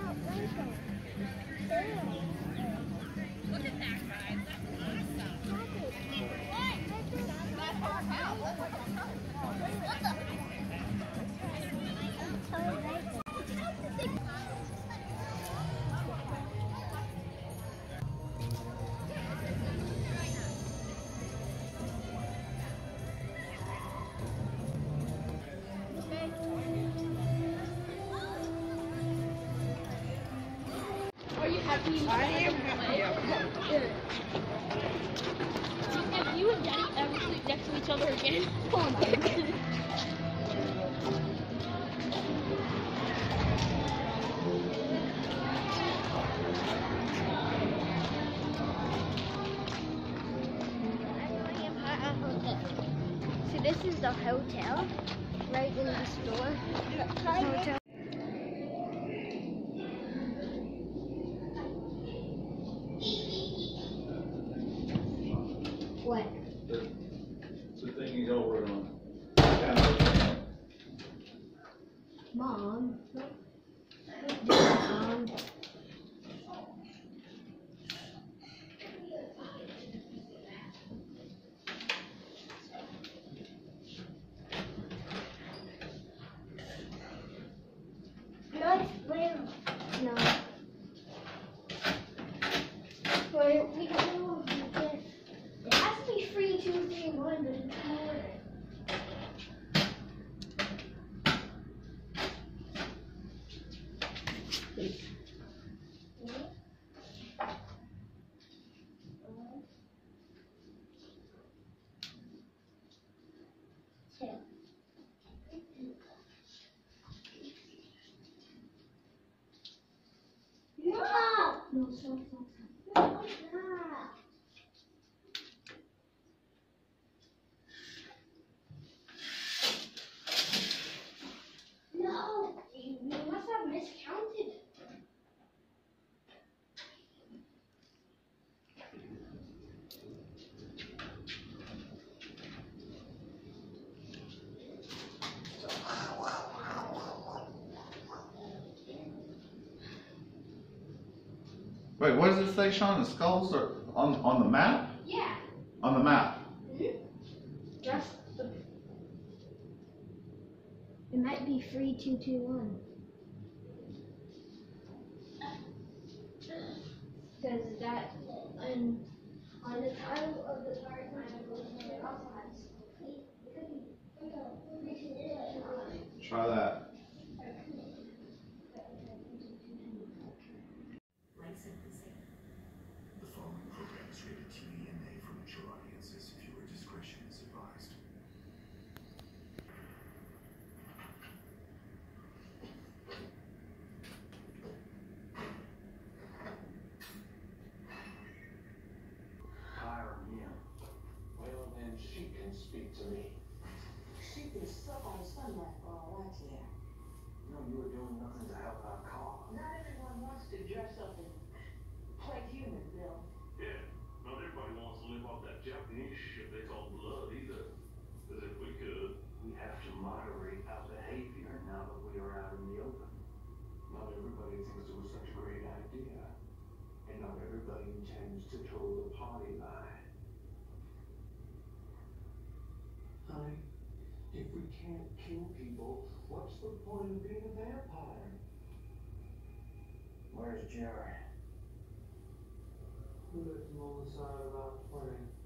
Look at that, guys. That's Are you happy? I am happy. Good. If you and Daddy ever sleep next to each other again, oh my goodness. So this is the hotel, right in the store. Hotel. What? The thing is over on. Mom. Mom. No. Wait, we can go. It has to be 3, 2, 3, 1, but it's more. No, stop. No, you must have miscounted. Wait, what does it say, Sean? The skulls are on the map? Yeah. On the map. Just the. It might be 3, 2, 2, 1. Because that on the title of the park, it also has. Try that. The following program is rated TV and made for mature audiences. Viewer discretion is advised. Hire him. Well, then she can speak to me. She can suck on sunlight for all I care. You know, you were doing nothing to help our cause. Not everyone wants to dress up and play human, Bill. Yeah, not everybody wants to live off that Japanese shit they call blood either. Because if we could, We have to moderate our behavior now that we are out in the open. Not everybody thinks it was such a great idea. And not everybody intends to toe the party line. Honey, if we can't kill people, what's the point of being a vampire? Where's Jerry? Who lives on the side about playing?